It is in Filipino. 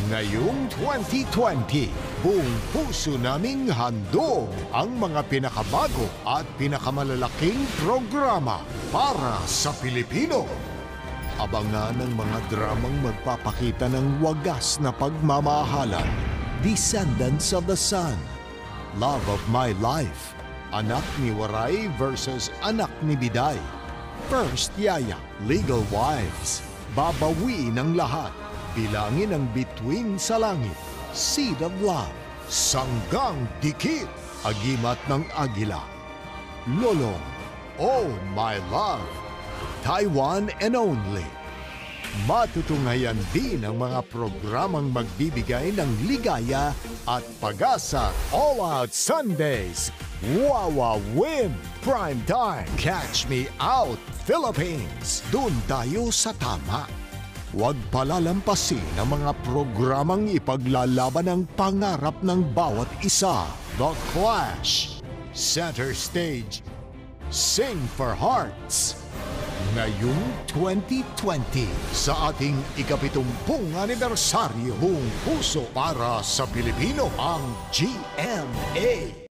Ngayong 2020, buong puso naming handog ang mga pinakabago at pinakamalalaking programa para sa Pilipino. Abangan ang mga dramang magpapakita ng wagas na pagmamahalan. Descendants of the Sun, Love of My Life, Anak ni Waray versus Anak ni Biday, First Yaya, Legal Wives, Babawi ng Lahat, Bilangin ang Bituin sa Langit, Seed of Love, Sanggang Dikit, Agimat ng Agila, Lolong, Oh My Love, Taiwan and Only. Matutunghayan din ang mga programang magbibigay ng ligaya at pag-asa all out Sundays. Wawa Win Prime Time. Catch Me Out Philippines. Doon tayo sa tama. Huwag palalampasin ang mga programang ipaglalaban ang pangarap ng bawat isa. The Clash, Center Stage, Sing for Hearts. Ngayong 2020, sa ating ika-70 anibersaryo, buong puso para sa Pilipino, ang GMA.